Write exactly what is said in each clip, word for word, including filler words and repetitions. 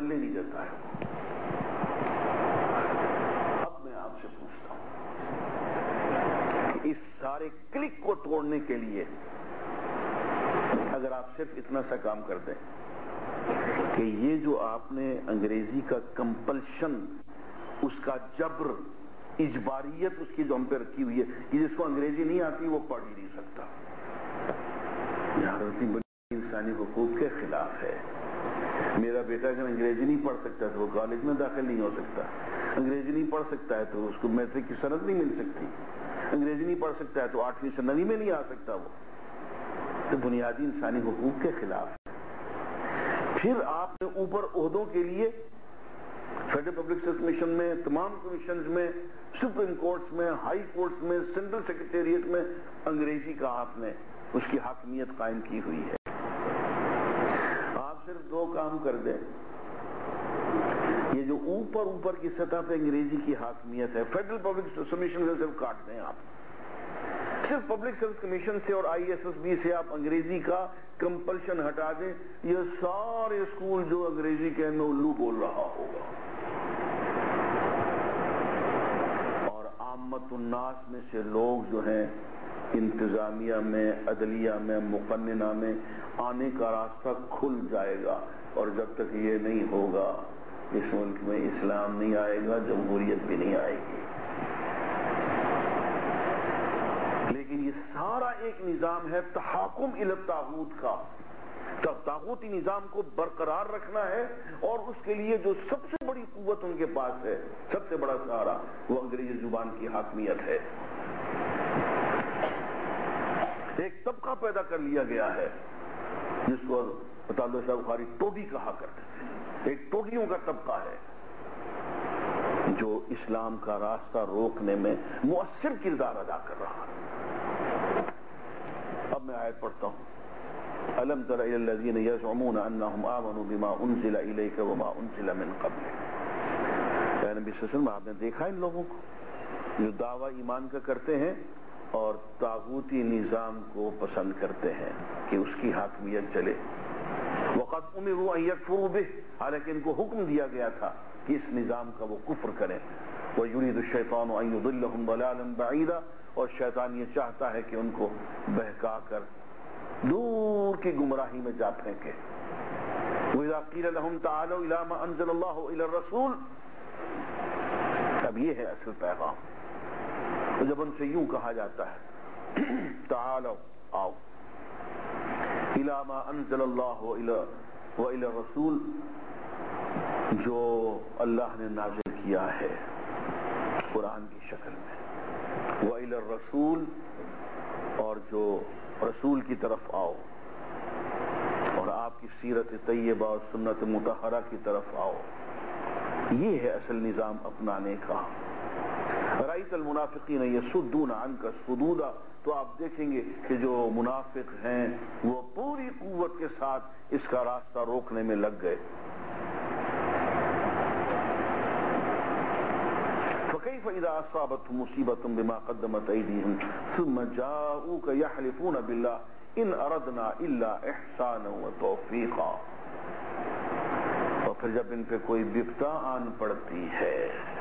پلے نہیں دیتا ہے۔ اب میں آپ سے پوچھتا ہوں کہ اس سارے کلک کو توڑنے کے لیے اگر آپ صرف اتنا سا کام کر دیں کہ یہ جو آپ نے انگریزی کا کمپلشن، اس کا جبر، اجباریت اس کی جو ہم پہ رکھی ہوئی ہے کہ جس کو انگریزی نہیں آتی وہ پڑھ ہی نہیں سکتا، یہ انسانی حقوق کے خلاف ہے۔ میرا بیٹا اگر انگریزی نہیں پڑھ سکتا تو وہ کالج میں داخل نہیں ہو سکتا، انگریزی نہیں پڑھ سکتا ہے تو اس کو میٹرک کی سند نہیں مل سکتی، انگریزی نہیں پڑھ سکتا ہے تو آٹھویں سے نویں میں نہیں آ سکتا، وہ تو بنیادی انسانی حقوق کے خلاف ہے۔ پھر آپ نے اوپر عہدوں کے لیے فیڈرل پبلک سروس کمیشن میں، تمام کمیشنز میں، سپریم کورٹس میں، ہائی کورٹس میں، سینٹرل سیکریٹریٹ میں انگریزی کا آپ نے اس کی حاکمیت قائم کی ہوئی ہے۔ آپ صرف دو کام کر دیں، یہ جو اوپر اوپر کی سطح پہ انگریزی کی حاکمیت ہے، فیڈرل پبلک سروس کمیشن سے صرف کاٹ دیں، آپ صرف پبلک سروس کمیشن سے اور آئی ایس ایس بی سے آپ انگریزی کا کمپلشن ہٹا دیں، یہ سارے اسکول جو انگریزی کے میں الو بول رہا ہوگا، اور عامت الناس میں سے لوگ جو ہیں انتظامیہ میں، عدلیہ میں، مقننہ میں آنے کا راستہ کھل جائے گا، اور جب تک یہ نہیں ہوگا اس ملک میں اسلام نہیں آئے گا، جمہوریت بھی نہیں آئے گی۔ لیکن یہ سارا ایک نظام ہے تحاکم الی الطاغوت کا، طاغوتی نظام کو برقرار رکھنا ہے، اور اس کے لیے جو سب سے بڑی قوت ان کے پاس ہے، سب سے بڑا سہارا، وہ انگریزی زبان کی حاکمیت ہے۔ ایک طبقہ پیدا کر لیا گیا ہے جس کو مطالعہ شاہ بخاری ٹوڈی کہا کرتے تھے، ایک ٹوڈیوں کا طبقہ ہے جو اسلام کا راستہ روکنے میں مؤثر کردار ادا کر رہا ہے۔ اب میں آیت پڑھتا ہوں، أَلَمْ تَرَ إِلَى الَّذِينَ يَزْعُمُونَ أَنَّهُمْ آمَنُوا بِمَا أُنزِلَ إِلَيْكَ وَمَا أُنزِلَ مِنْ قَبْلِكَ۔ اے نبی صلی اللہ علیہ وسلم، آپ نے دیکھا ان لوگوں کو جو دعویٰ ایمان کا کرتے ہیں اور طاغوتی نظام کو پسند کرتے ہیں کہ اس کی حاکمیت چلے۔ وَقَدْ أُمِرُوا أَن يَكْفُرُوا بِهِ، حالانکہ ان کو حکم دیا گیا تھا کہ اس نظام کا وہ کفر کریں۔ وَيُرِيدُ الشَّيْطَانُ أَن يُضِلَّهُمْ ضَلَالًا بَعِيدًا، اور شیطان یہ چاہتا ہے کہ ان کو بہکا کر دور کی گمراہی میں جا پھینکے۔ وَإِذَا قِيلَ لَهُمْ تَعَالَوْا إِلَىٰ مَا أَنزَلَ اللَّهُ إِلَى الرَّسُولِ، اب یہ ہے اصل پیغام۔ تو جب ان سے یوں کہا جاتا ہے تعالوا، آؤ، إِلَىٰ مَا أَنزَلَ اللَّهُ وَإِلَى الرَّسُولِ، جو اللہ نے نازل کیا ہے قرآن کی شکل میں، وَإِلَى الرَّسُولِ، اور جو رسول کی طرف آؤ، اور آپ کی سیرت طیبہ اور سنت مطہرہ کی طرف آؤ۔ یہ ہے اصل نظام اپنانے کا۔ رأیت المنافقین یصدون عنک صدودا، تو آپ دیکھیں گے کہ جو منافق ہیں وہ پوری قوت کے ساتھ اس کا راستہ روکنے میں لگ گئے۔ فَكَيْفَ إِذَا أَصَابَتْهُمْ مُصِيبَةٌ بِمَا قَدَّمَتْ أَيْدِيهِمْ ثُمَّ جَاءُوكَ يَحْلِفُونَ بِاللَّهِ إِنْ أَرَدْنَا إِلَّا إِحْسَانًا وَتَوْفِيقًا، اور پھر جب ان پہ کوئی بپتا آن پڑتی ہے،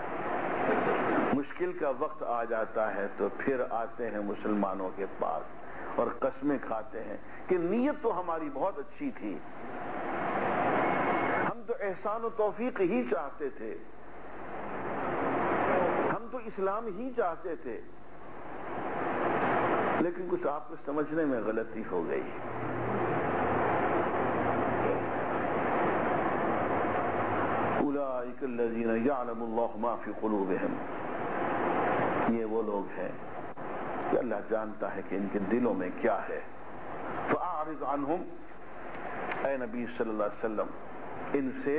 مشکل کا وقت آ جاتا ہے، تو پھر آتے ہیں مسلمانوں کے پاس اور قسمیں کھاتے ہیں کہ نیت تو ہماری بہت اچھی تھی، ہم تو احسان و توفیق ہی چاہتے تھے، ہم تو اسلام ہی چاہتے تھے، لیکن کچھ آپ کو سمجھنے میں غلطی ہو گئی۔ أولئك الذين يعلم الله ما في قلوبهم، یہ وہ لوگ ہیں کہ اللہ جانتا ہے کہ ان کے دلوں میں کیا ہے۔ فأعرض عنهم، اے نبی صلی اللہ علیہ وسلم ان سے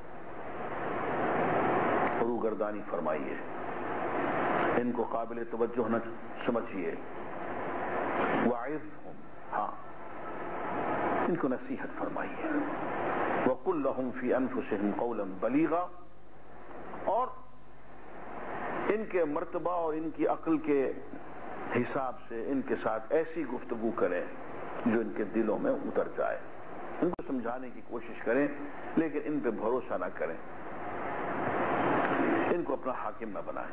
روگردانی فرمائیے، ان کو قابل توجہ نہ سمجھیے۔ وعظهم، ہاں ان کو نصیحت فرمائیے۔ وَقُلْ لَهُمْ فِي أَنفُسِهِمْ قَوْلًا بَلِيغًا، اور ان کے مرتبہ اور ان کی عقل کے حساب سے ان کے ساتھ ایسی گفتگو کریں جو ان کے دلوں میں اتر جائے، ان کو سمجھانے کی کوشش کریں، لیکن ان پہ بھروسہ نہ کریں، ان کو اپنا حاکم نہ بنائیں۔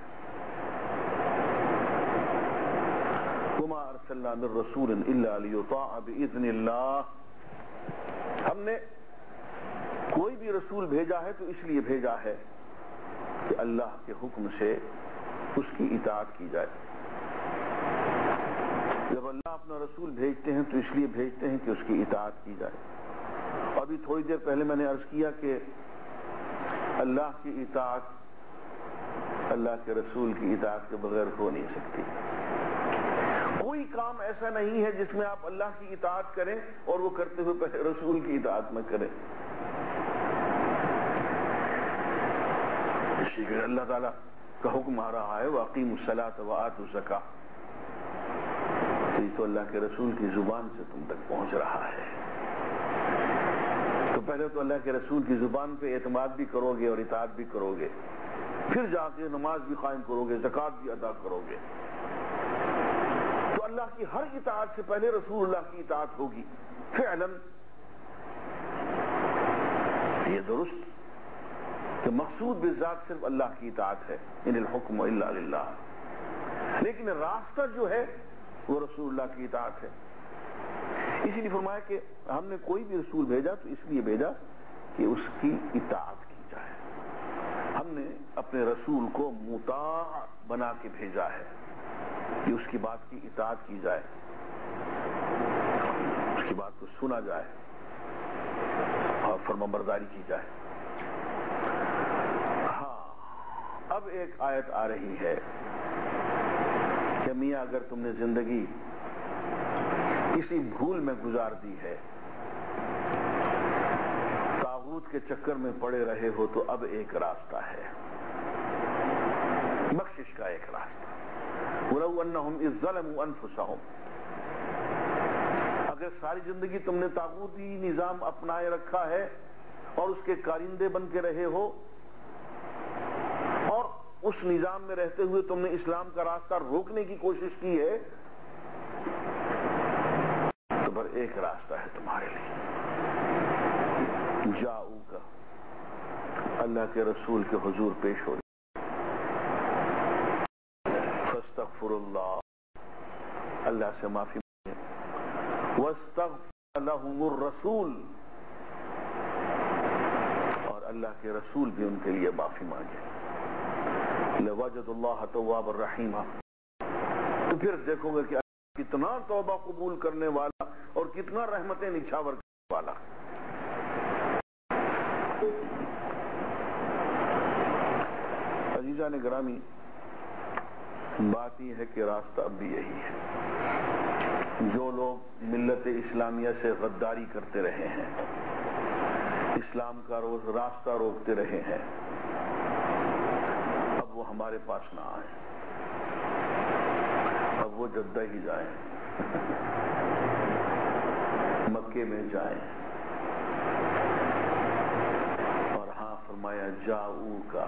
وما ارسلنا من رسول الا لیطاع باذن اللہ، ہم نے کوئی بھی رسول بھیجا ہے تو اس لیے بھیجا ہے کہ اللہ کے حکم سے اس کی اطاعت کی جائے۔ جب اللہ اپنا رسول بھیجتے ہیں تو اس لیے بھیجتے ہیں کہ اس کی اطاعت کی جائے۔ ابھی تھوڑی دیر پہلے میں نے عرض کیا کہ اللہ کی اطاعت اللہ کے رسول کی اطاعت کے بغیر ہو نہیں سکتی۔ کوئی کام ایسا نہیں ہے جس میں آپ اللہ کی اطاعت کریں اور وہ کرتے ہوئے پہلے رسول کی اطاعت نہ کریں۔ اسی لیے اللہ تعالیٰ کا حکم آ رہا ہے وَأَقِيمُوا الصَّلَاةَ وَآتُوا الزَّكَاةَ، تو یہ تو اللہ کے رسول کی زبان سے تم تک پہنچ رہا ہے۔ تو پہلے تو اللہ کے رسول کی زبان پہ اعتماد بھی کرو گے اور اطاعت بھی کرو گے، پھر جا کے نماز بھی قائم کرو گے، زکوٰۃ بھی ادا کرو گے، تو اللہ کی ہر اطاعت سے پہلے رسول اللہ کی اطاعت ہوگی فعلاً۔ یہ درست کہ مقصود بالذات صرف اللہ کی اطاعت ہے، ان الحکم الا للہ، لیکن راستہ جو ہے وہ رسول اللہ کی اطاعت ہے۔ اسی لیے فرمایا کہ ہم نے کوئی بھی رسول بھیجا تو اس لیے بھیجا کہ اس کی اطاعت کی جائے۔ ہم نے اپنے رسول کو مطاع بنا کے بھیجا ہے کہ اس کی بات کی اطاعت کی جائے، اس کی بات کو سنا جائے اور فرمانبرداری کی جائے۔ ہاں، اب ایک آیت آ رہی ہے کہ میاں اگر تم نے زندگی کسی بھول میں گزار دی ہے، تاغوت کے چکر میں پڑے رہے ہو، تو اب ایک راستہ ہے، بخشش کا ایک راستہ۔ وَلَوْ أَنَّهُمْ إِذْ ظَلَمُوا أَنفُسَهُمْ، اگر ساری زندگی تم نے طاغوتی نظام اپنائے رکھا ہے اور اس کے کارندے بن کے رہے ہو، اور اس نظام میں رہتے ہوئے تم نے اسلام کا راستہ روکنے کی کوشش کی ہے، تو پر ایک راستہ ہے تمہارے لیے، جاؤ کا اللہ کے رسول کے حضور پیش ہو، فاستغفر اللہ، اللہ سے معافی مانگے، واستغفر لهم الرسول، اور اللہ کے رسول بھی ان کے لیے معافی مانگے، لوجد اللہ توابا رحیما، تو پھر دیکھو گے کہ کتنا توبہ قبول کرنے والا اور کتنا رحمتیں نچھاور کرنے والا۔ عزیزان گرامی، بات یہ ہے کہ راستہ اب بھی یہی ہے۔ جو لوگ ملت اسلامیہ سے غداری کرتے رہے ہیں، اسلام کا روز راستہ روکتے رہے ہیں، اب وہ ہمارے پاس نہ آئیں، اب وہ جدہ ہی جائیں، مکے میں جائیں، اور ہاں فرمایا جاؤ کا،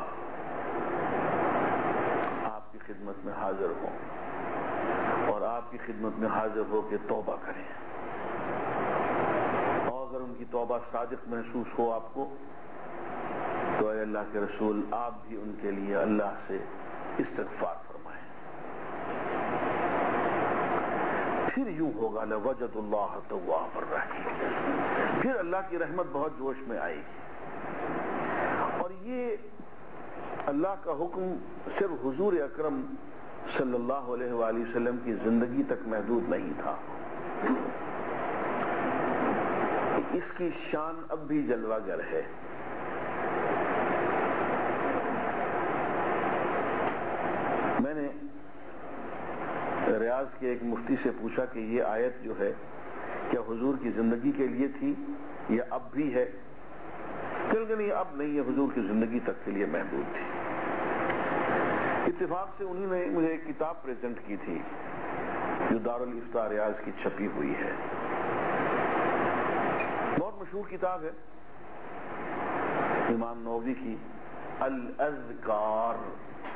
آپ کی خدمت میں حاضر ہوں، اور آپ کی خدمت میں حاضر ہو کے توبہ کریں، اور اگر ان کی توبہ صادق محسوس ہو آپ کو، تو اے اللہ کے رسول آپ بھی ان کے لیے اللہ سے استغفار فرمائیں، پھر یوں ہوگا لوجد اللہ توابا رحیما، پھر اللہ کی رحمت بہت جوش میں آئے گی۔ اور یہ اللہ کا حکم صرف حضور اکرم صلی اللہ علیہ وآلہ وسلم کی زندگی تک محدود نہیں تھا، اس کی شان اب بھی جلوہ گر ہے۔ میں نے ریاض کے ایک مفتی سے پوچھا کہ یہ آیت جو ہے کیا حضور کی زندگی کے لیے تھی یا اب بھی ہے؟ کہ نہیں، اب نہیں، یہ حضور کی زندگی تک کے لیے محدود تھی۔ اتفاق سے انہوں نے مجھے ایک کتاب پریزنٹ کی تھی جو دارالافتاء ریاض کی چھپی ہوئی ہے، بہت مشہور کتاب ہے امام نووی کی الاذکار۔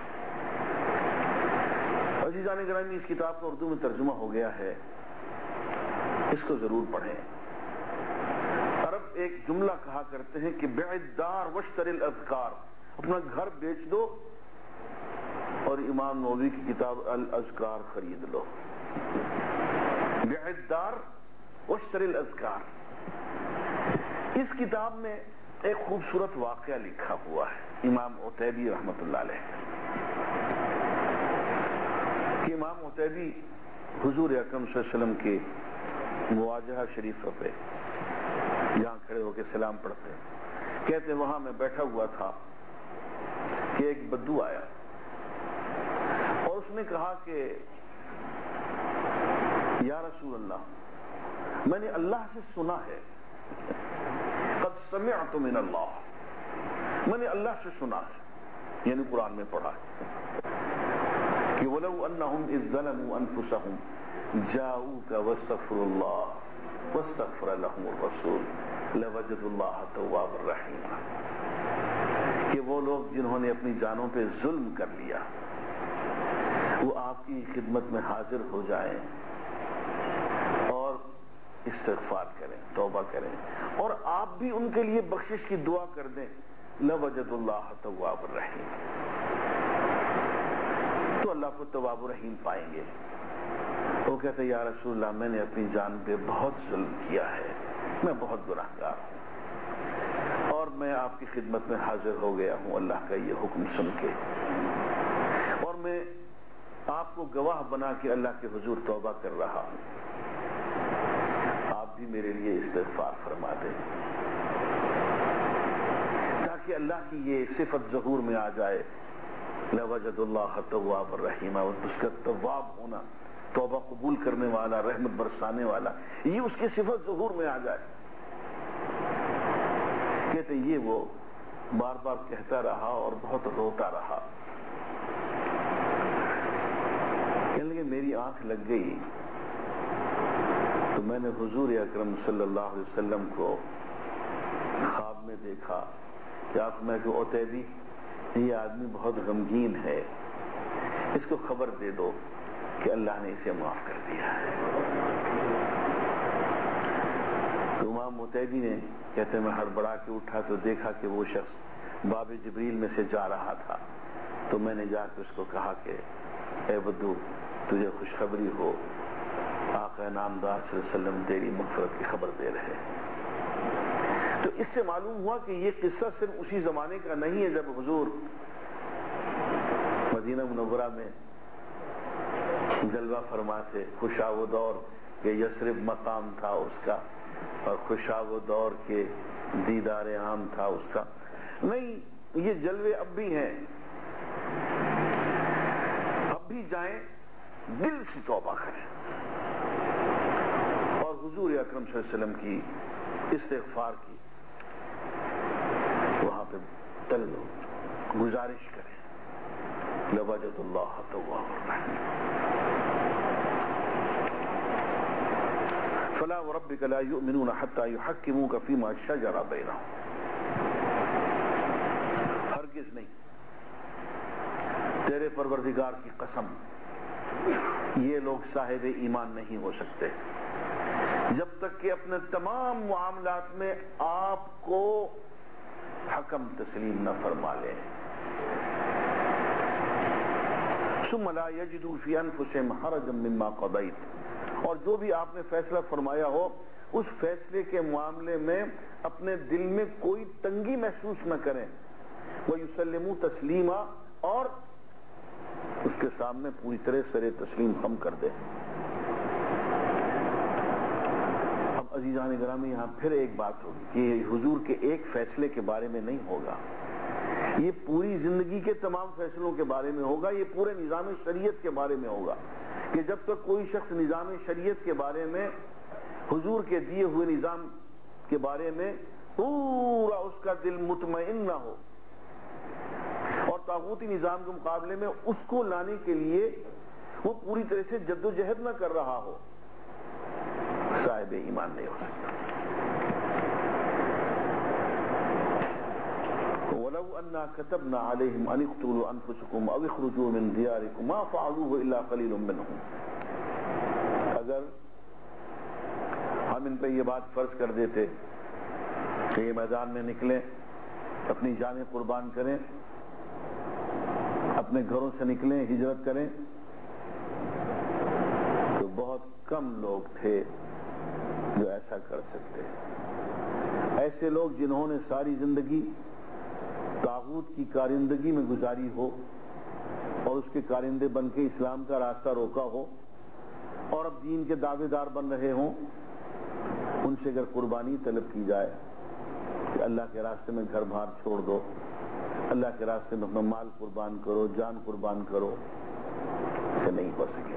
عزیزان گرامی، اس کتاب کا اردو میں ترجمہ ہو گیا ہے، اس کو ضرور پڑھیں۔ عرب ایک جملہ کہا کرتے ہیں کہ بیع الدار واشتری الاذکار، اپنا گھر بیچ دو اور امام نووی کی کتاب الاذکار خرید لو. بیع الدار واشتری الاذکار. اس کتاب میں ایک خوبصورت واقعہ لکھا ہوا ہے امام عتیبی رحمۃ اللہ علیہ کہ امام عتیبی حضور اکرم صلی اللہ علیہ وسلم کے مواجہہ شریفہ پہ جہاں کھڑے ہو کے سلام پڑھتے ہیں، کہتے وہاں میں بیٹھا ہوا تھا کہ ایک بدو آیا اور اس نے کہا کہ یا رسول اللہ، میں نے اللہ سے سنا ہے، قد سمعت من اللہ، میں نے اللہ سے سنا ہے، یعنی قرآن میں پڑھا ہے کہ وَلَوْ أَنَّهُمْ إِذْ ظَلَمُوا أَنفُسَهُمْ جَاءُوكَ وَاسْتَغْفَرُوا اللَّهَ وَاسْتَغْفَرَ لَهُمُ الرَّسُولُ لَوَجَدُوا اللَّهَ تَوَّابًا رَحِيمًا. کہ وہ لوگ جنہوں نے اپنی جانوں پہ ظلم کر لیا وہ آپ کی خدمت میں حاضر ہو جائیں اور استغفار کریں، توبہ کریں، اور آپ بھی ان کے لیے بخشش کی دعا کر دیں، لَوَجَدُوا اللَّهَ تَوَّابًا رَحِيمًا، تو اللہ کو تواب و رحیم پائیں گے. وہ کہتے یا رسول اللہ، میں نے اپنی جان پہ بہت ظلم کیا ہے، میں بہت گناہگار ہوں اور میں آپ کی خدمت میں حاضر ہو گیا ہوں اللہ کا یہ حکم سن کے، اور میں آپ کو گواہ بنا کے اللہ کے حضور توبہ کر رہا ہوں، آپ بھی میرے لیے استغفار فرما دیں تاکہ اللہ کی یہ صفت ظہور میں آ جائے، لَوَجَدُ اللَّهَ تَوَّابًا رَحِيمًا، اس کا تواب ہونا، توبہ قبول کرنے والا، رحمت برسانے والا، یہ اس کی صفت ظہور میں آ جائے. کہتے یہ وہ بار بار کہتا رہا اور بہت روتا رہا. کہنے لگے میری آنکھ لگ گئی تو میں نے حضور اکرم صلی اللہ علیہ وسلم کو خواب میں دیکھا کہ آپ میں کہ عتیبی یہ آدمی بہت غمگین ہے، اس کو خبر دے دو کہ اللہ نے اسے معاف کر دیا ہے. تو امام عتیبی نے کہتے میں ہڑبڑا کے اٹھا تو دیکھا کہ وہ شخص باب جبریل میں سے جا رہا تھا. تو میں نے جا کے اس کو کہا کہ اے بدو، تجھے خوشخبری ہو، آقا نامدار صلی اللہ علیہ وسلم تیری مغفرت کی خبر دے رہے. تو اس سے معلوم ہوا کہ یہ قصہ صرف اسی زمانے کا نہیں ہے جب حضور مدینہ منورہ میں جلوہ فرماتے، خوشاب و دور کہ یثرب مقام تھا اس کا اور خوشاب و دور کے دیدار عام تھا اس کا. نہیں، یہ جلوے اب بھی ہیں، اب بھی جائیں، دل سے توبہ کریں اور حضور اکرم صلی اللہ علیہ وسلم کی استغفار کی وہاں پہ طلب گزارش کریں. لَوَجَدُ اللَّهَ تَوَّابًا رَحِيمًا. فَلَا وَرَبِّكَ لَا يُؤْمِنُونَ حَتَّى يُحَكِّمُوكَ فِيمَا شَجَرَ بَيْنَهُمْ. ہرگز نہیں، تیرے پروردگار کی قسم، یہ لوگ صاحب ایمان نہیں ہو سکتے جب تک کہ اپنے تمام معاملات میں آپ کو حکم تسلیم نہ فرما لیں. ثم لا يجدوا في انفسهم حرجا مما قضيت، اور جو بھی آپ نے فیصلہ فرمایا ہو اس فیصلے کے معاملے میں اپنے دل میں کوئی تنگی محسوس نہ کریں. وَيُسَلِّمُوا تَسْلِيمًا، اور اس کے سامنے پوری طرح سر تسلیم ہم کر دیں. اب عزیزان گرامی، یہاں پھر ایک بات ہوگی کہ حضور کے ایک فیصلے کے بارے میں نہیں ہوگا، یہ پوری زندگی کے تمام فیصلوں کے بارے میں ہوگا، یہ پورے نظام شریعت کے بارے میں ہوگا کہ جب تک کوئی شخص نظام شریعت کے بارے میں، حضور کے دیے ہوئے نظام کے بارے میں پورا اس کا دل مطمئن نہ ہو اور طاغوتی نظام کے مقابلے میں اس کو لانے کے لیے وہ پوری طرح سے جد و جہد نہ کر رہا ہو، صاحب ایمان نہیں ہو سکتا. وَلَوْ أَنَّا كَتَبْنَا عَلَيْهِمْ أَنِ اقْتُلُوا أَنفُسَكُمْ أَوْ اخْرُجُوا مِنْ دِيَارِكُمْ مَا فَعَلُوهُ إِلَّا قَلِيلٌ مِّنْهُمْ. اگر ہم ان پہ یہ بات فرض کر دیتے کہ یہ میدان میں نکلیں، اپنی جانیں قربان کریں، اپنے گھروں سے نکلیں، ہجرت کریں، تو بہت کم لوگ تھے جو ایسا کر سکتے. ایسے لوگ جنہوں نے ساری زندگی طاغوت کی کارندگی میں گزاری ہو اور اس کے کارندے بن کے اسلام کا راستہ روکا ہو اور اب دین کے دعوے دار بن رہے ہوں، ان سے اگر قربانی طلب کی جائے کہ اللہ کے راستے میں گھر بار چھوڑ دو، اللہ کے راستے میں اپنا مال قربان کرو، جان قربان کرو، اسے نہیں ہو سکے.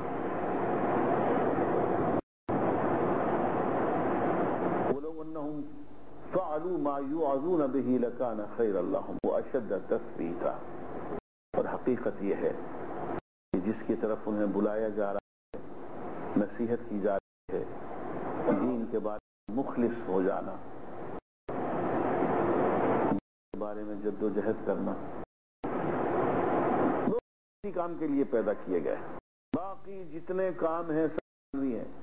وَلَوْ أَنَّهُمْ فَعَلُوا مَا يُوعَظُونَ بِهِ لَكَانَ خَيْرًا لَهُمْ وَأَشَدَّ تَثْبِيتًا. اور حقیقت یہ ہے کہ جس کی طرف انہیں بلایا جا رہا ہے، نصیحت کی جا رہی ہے، دین کے بارے میں مخلص ہو جانا، دین کے بارے میں جد و جہد کرنا، لوگ اسی کام کے لیے پیدا کیے گئے. باقی جتنے کام ہیں سب نہیں ہیں.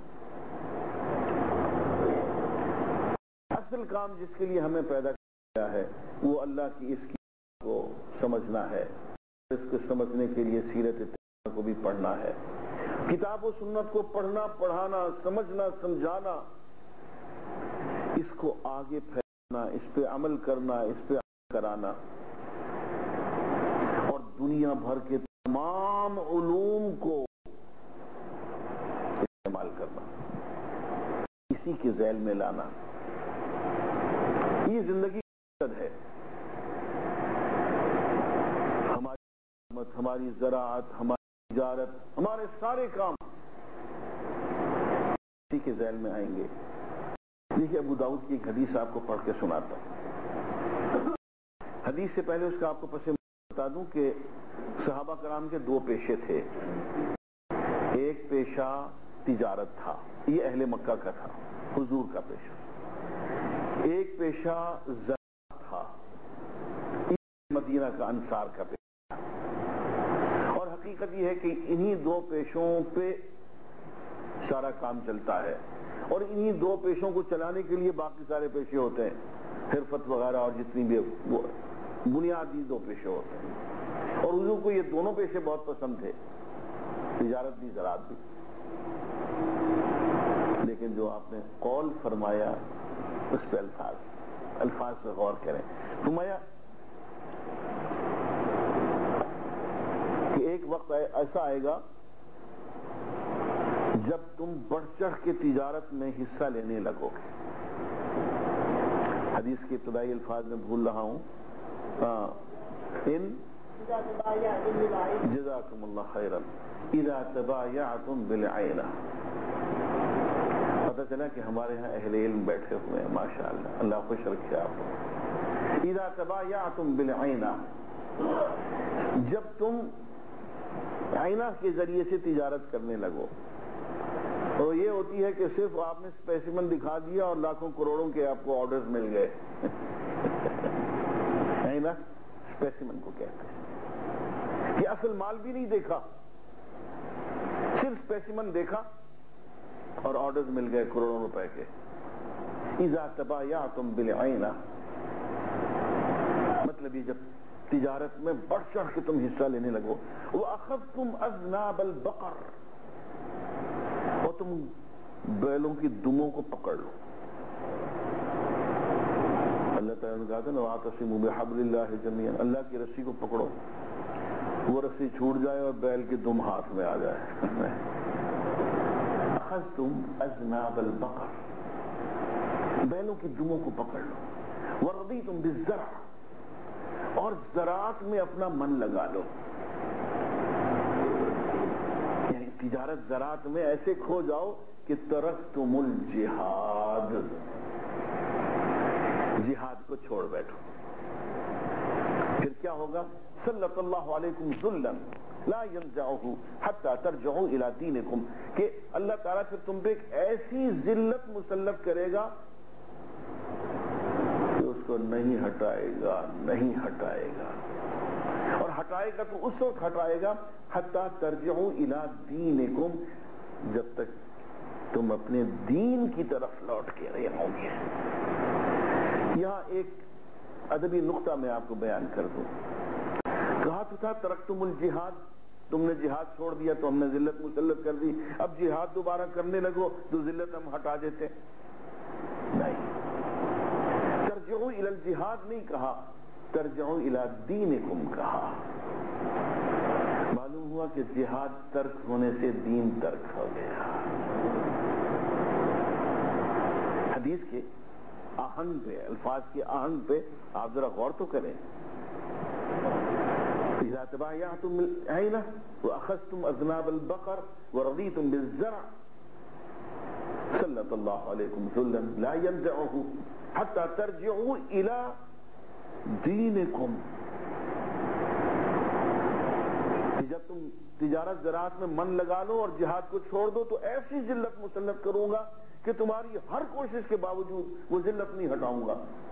اصل کام جس کے لیے ہمیں پیدا کیا ہے وہ اللہ کی اس کتاب کو سمجھنا ہے. اس کو سمجھنے کے لیے سیرت طیبہ کو بھی پڑھنا ہے. کتاب و سنت کو پڑھنا، پڑھانا، سمجھنا، سمجھانا، اس کو آگے پھیلانا، اس پہ عمل کرنا، اس پہ عمل کرانا، اور دنیا بھر کے تمام علوم کو استعمال کرنا، اسی کے ذیل میں لانا. یہ زندگی کی مقصد ہے. ہماری ہماری زراعت، ہماری تجارت، ہمارے سارے کام اسی کے ذیل میں آئیں گے. دیکھیے ابو داؤد کی ایک حدیث آپ کو پڑھ کے سناتا ہوں. حدیث سے پہلے اس کا آپ کو پس منظر بتا دوں کہ صحابہ کرام کے دو پیشے تھے. ایک پیشہ تجارت تھا، یہ اہل مکہ کا تھا، حضور کا پیشہ. ایک پیشہ زراعت تھا، مدینہ کا انصار کا پیشہ. اور حقیقت یہ ہے کہ انہی دو پیشوں پہ سارا کام چلتا ہے، اور انہی دو پیشوں کو چلانے کے لیے باقی سارے پیشے ہوتے ہیں، حرفت وغیرہ اور جتنی بھی وہ بنیادی دو پیشے ہوتے ہیں. اور حضور کو یہ دونوں پیشے بہت پسند تھے، تجارت بھی، زراعت بھی. لیکن جو آپ نے قول فرمایا اس پہ الفاظ الفاظ پہ غور کریں. فرمایا کہ ایک وقت ایسا آئے گا جب تم بڑھ چڑھ کے تجارت میں حصہ لینے لگو گے. حدیث کے ابتدائی الفاظ میں بھول رہا ہوں. ہاں، ان جزاکم اللہ خیرا اذا تبایعتم بالعینہ. پتہ چلا کہ ہمارے ہاں اہل علم بیٹھے ہوئے ہیں، ماشاءاللہ، اللہ خوش رکھے آپ کو. اذا تبایعتم بالعینہ، جب تم عینہ کے ذریعے سے تجارت کرنے لگو. اور یہ ہوتی ہے کہ صرف آپ نے اسپیسیمن دکھا دیا اور لاکھوں کروڑوں کے آپ کو آرڈرز مل گئے. عینہ اسپیسیمن کو کہتے ہیں کہ اصل مال بھی نہیں دیکھا، صرف اسپیسیمن دیکھا اور آرڈرز مل گئے کروڑوں روپے کے. اذا تبایعتم بالعینہ، مطلب یہ جب تجارت میں بڑھ چڑھ کے تم حصہ لینے لگو. وَأَخَذْتُمْ أَذْنَابَ الْبَقَرِ، اور تم بیلوں کی دموں کو پکڑ لو. اللہ تعالیٰ نے کہا تھا نا وَاعْتَصِمُوا بِحَبْلِ اللَّهِ جَمِيعًا، اللہ کی رسی کو پکڑو. وہ رسی چھوٹ جائے اور بیل کی دم ہاتھ میں آ جائے. اخذتم اذناب البقر، بیلوں کی دموں کو پکڑ لو. ورضیتم بالزرع، اور زراعت میں اپنا من لگا لو. یعنی تجارت زراعت میں ایسے کھو جاؤ کہ ترکتم الجہاد، جہاد کو چھوڑ بیٹھو. پھر کیا ہوگا؟ سلط اللہ علیکم ذلا لا ينزعه حتى ترجعوا الى دینکم، کہ اللہ تعالیٰ پھر تم پہ ایک ایسی ذلت مسلط کرے گا کہ اس کو نہیں ہٹائے گا، نہیں ہٹائے گا. اور ہٹائے گا تو اس وقت ہٹائے گا حتی ترجعوا الى دینکم، جب تک تم اپنے دین کی طرف لوٹ کے رہو گے. یہاں ایک ادبی نقطہ میں آپ کو بیان کر دوں. کہا تو تھا ترکتم الجہاد، تم نے جہاد چھوڑ دیا تو ہم نے ذلت مسلط کر دی، اب جہاد دوبارہ کرنے لگو تو ذلت ہم ہٹا دیتے. نہیں، ترجعوا الی الجہاد نہیں کہا، ترجعوا الی دینکم کہا. معلوم ہوا کہ جہاد ترک ہونے سے دین ترک ہو گیا. حدیث کے آہنگ پہ، الفاظ کے آہنگ پہ آپ ذرا غور تو کریں. اذا تبايعتم العينة واخذتم اذناب البقر ورضيتم بالزرع سلط الله عليكم ذلا لا ينزعه حتى ترجعوا الى دينكم. جب تم تجارت زراعت میں من لگا لو اور جہاد کو چھوڑ دو تو ایسی ذلت مسلط کروں گا کہ تمہاری ہر کوشش کے باوجود وہ ذلت نہیں ہٹاؤں گا.